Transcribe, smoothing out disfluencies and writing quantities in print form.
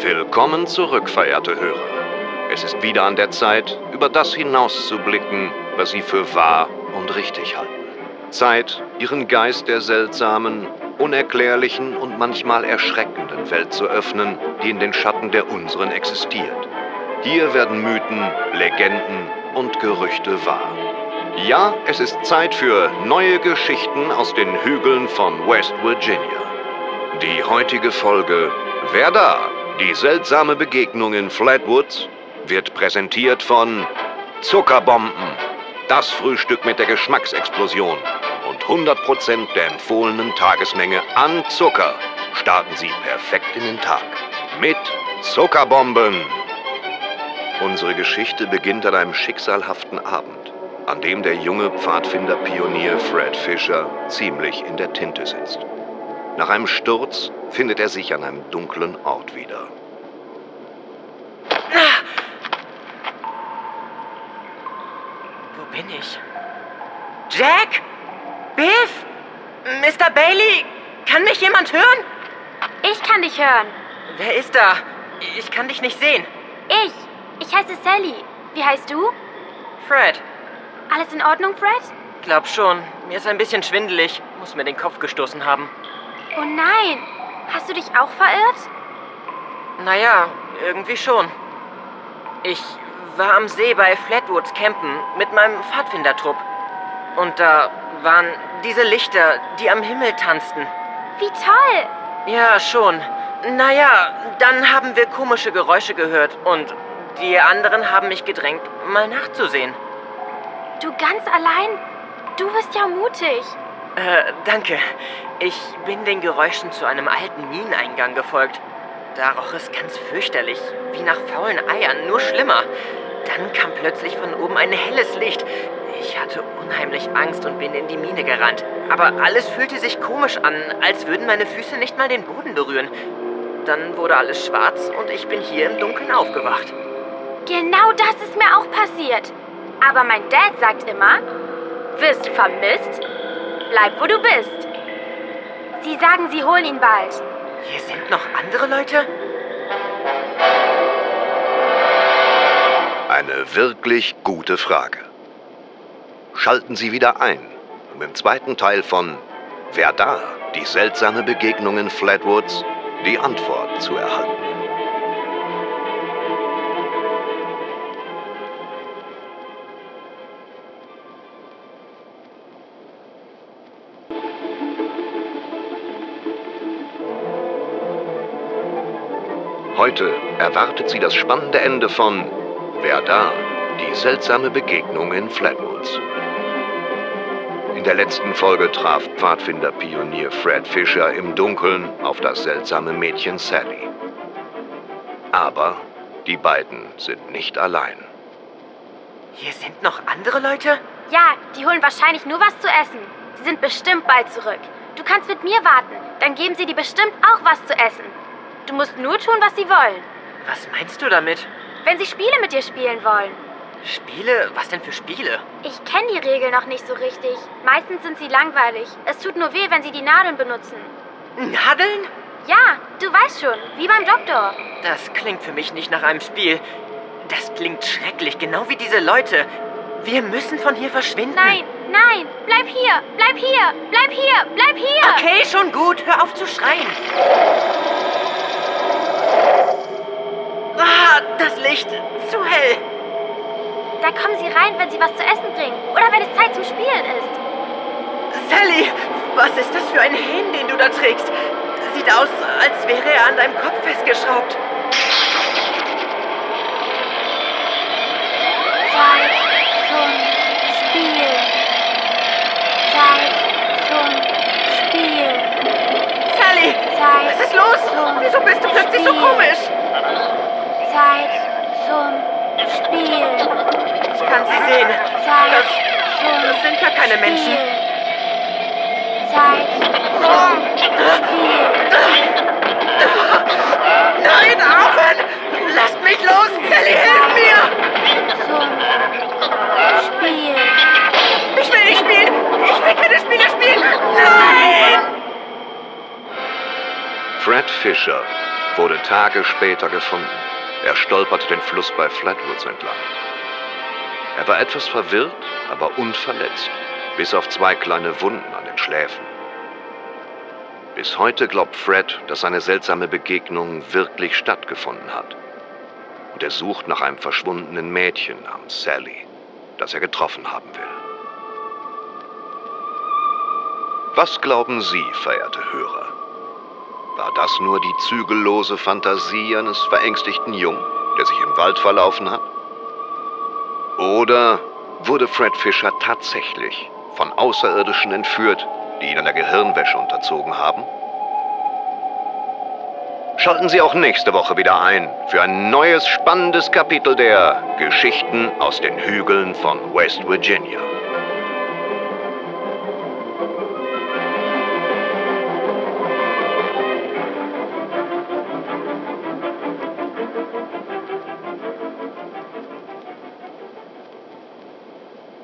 Willkommen zurück, verehrte Hörer. Es ist wieder an der Zeit, über das hinauszublicken, was Sie für wahr und richtig halten. Zeit, Ihren Geist der seltsamen, unerklärlichen und manchmal erschreckenden Welt zu öffnen, die in den Schatten der unseren existiert. Hier werden Mythen, Legenden und Gerüchte wahr. Ja, es ist Zeit für neue Geschichten aus den Hügeln von West Virginia. Die heutige Folge Wer da? Die seltsame Begegnung in Flatwoods wird präsentiert von Zuckerbomben. Das Frühstück mit der Geschmacksexplosion und 100% der empfohlenen Tagesmenge an Zucker. Starten Sie perfekt in den Tag mit Zuckerbomben. Unsere Geschichte beginnt an einem schicksalhaften Abend, an dem der junge Pfadfinder-Pionier Fred Fisher ziemlich in der Tinte sitzt. Nach einem Sturz findet er sich an einem dunklen Ort wieder. Wo bin ich? Jack? Biff? Mr. Bailey? Kann mich jemand hören? Ich kann dich hören. Wer ist da? Ich kann dich nicht sehen. Ich heiße Sally. Wie heißt du? Fred. Alles in Ordnung, Fred? Glaub schon. Mir ist ein bisschen schwindelig. Muss mir den Kopf gestoßen haben. Oh nein. Hast du dich auch verirrt? Naja, irgendwie schon. Ich war am See bei Flatwoods campen mit meinem Pfadfindertrupp. Und da waren diese Lichter, die am Himmel tanzten. Wie toll. Ja, schon. Naja, dann haben wir komische Geräusche gehört und die anderen haben mich gedrängt, mal nachzusehen. Du ganz allein? Du bist ja mutig. Danke. Ich bin den Geräuschen zu einem alten Mineneingang gefolgt. Da roch es ganz fürchterlich, wie nach faulen Eiern, nur schlimmer. Dann kam plötzlich von oben ein helles Licht. Ich hatte unheimlich Angst und bin in die Mine gerannt. Aber alles fühlte sich komisch an, als würden meine Füße nicht mal den Boden berühren. Dann wurde alles schwarz und ich bin hier im Dunkeln aufgewacht. Genau das ist mir auch passiert. Aber mein Dad sagt immer, wirst du vermisst? Bleib, wo du bist. Sie sagen, sie holen ihn bald. Hier sind noch andere Leute? Eine wirklich gute Frage. Schalten Sie wieder ein, um im zweiten Teil von Wer da? Die seltsame Begegnung in Flatwoods die Antwort zu erhalten. Heute erwartet Sie das spannende Ende von Wer da? Die seltsame Begegnung in Flatwoods. In der letzten Folge traf Pfadfinder-Pionier Fred Fisher im Dunkeln auf das seltsame Mädchen Sally. Aber die beiden sind nicht allein. Hier sind noch andere Leute? Ja, die holen wahrscheinlich nur was zu essen. Sie sind bestimmt bald zurück. Du kannst mit mir warten, dann geben sie dir bestimmt auch was zu essen. Du musst nur tun, was sie wollen. Was meinst du damit? Wenn sie Spiele mit dir spielen wollen. Spiele? Was denn für Spiele? Ich kenne die Regeln noch nicht so richtig. Meistens sind sie langweilig. Es tut nur weh, wenn sie die Nadeln benutzen. Nadeln? Ja, du weißt schon, wie beim Doktor. Das klingt für mich nicht nach einem Spiel. Das klingt schrecklich, genau wie diese Leute. Wir müssen von hier verschwinden. Nein, nein, bleib hier, bleib hier, bleib hier, bleib hier. Okay, schon gut, hör auf zu schreien. Ah, das Licht, zu hell. Da kommen sie rein, wenn sie was zu essen bringen. Oder wenn es Zeit zum Spielen ist. Sally, was ist das für ein Helm, den du da trägst? Sieht aus, als wäre er an deinem Kopf festgeschraubt. Zeit zum Spiel. Zeit zum Spiel. Sally, Zeit was ist los? Wieso bist du plötzlich so komisch? Zeit zum Spiel. Ich kann sie sehen. Zeit Das sind gar keine Menschen. Zeit zum Spiel. Nein, aufhören! Lasst mich los! Sally, hilf mir! Zum Spiel. Ich will nicht spielen! Ich will keine Spiele spielen! Nein! Fred Fisher wurde Tage später gefunden. Er stolperte den Fluss bei Flatwoods entlang. Er war etwas verwirrt, aber unverletzt, bis auf 2 kleine Wunden an den Schläfen. Bis heute glaubt Fred, dass eine seltsame Begegnung wirklich stattgefunden hat. Und er sucht nach einem verschwundenen Mädchen namens Sally, das er getroffen haben will. Was glauben Sie, verehrte Hörer? War das nur die zügellose Fantasie eines verängstigten Jungen, der sich im Wald verlaufen hat? Oder wurde Fred Fisher tatsächlich von Außerirdischen entführt, die ihn einer Gehirnwäsche unterzogen haben? Schalten Sie auch nächste Woche wieder ein für ein neues spannendes Kapitel der Geschichten aus den Hügeln von West Virginia.